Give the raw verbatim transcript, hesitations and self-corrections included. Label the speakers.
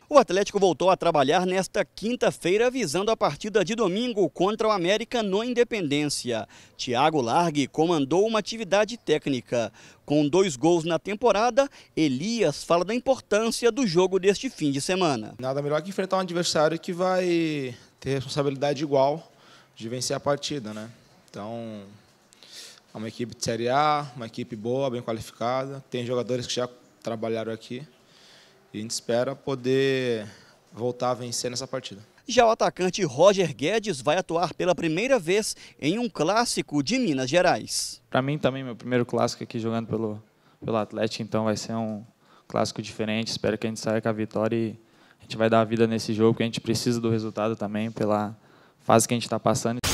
Speaker 1: O Atlético voltou a trabalhar nesta quinta-feira visando a partida de domingo contra o América no Independência. Thiago Largue comandou uma atividade técnica. Com dois gols na temporada, Elias fala da importância do jogo deste fim de semana.
Speaker 2: Nada melhor que enfrentar um adversário que vai ter responsabilidade igual de vencer a partida, né? Então, é uma equipe de Série A, uma equipe boa, bem qualificada, tem jogadores que já trabalharam aqui. E a gente espera poder voltar a vencer nessa partida.
Speaker 1: Já o atacante Roger Guedes vai atuar pela primeira vez em um clássico de Minas Gerais.
Speaker 3: Para mim também, meu primeiro clássico aqui jogando pelo, pelo Atlético, então vai ser um clássico diferente. Espero que a gente saia com a vitória e a gente vai dar a vida nesse jogo, porque a gente precisa do resultado também, pela fase que a gente está passando.